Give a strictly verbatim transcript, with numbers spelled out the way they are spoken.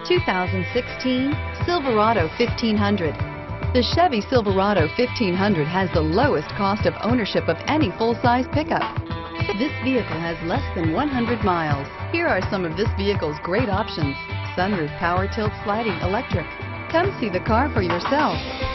two thousand sixteen Silverado fifteen hundred. The Chevy Silverado fifteen hundred has the lowest cost of ownership of any full-size pickup. This vehicle has less than one hundred miles. Here are some of this vehicle's great options: sunroof, power tilt sliding electric. Come see the car for yourself.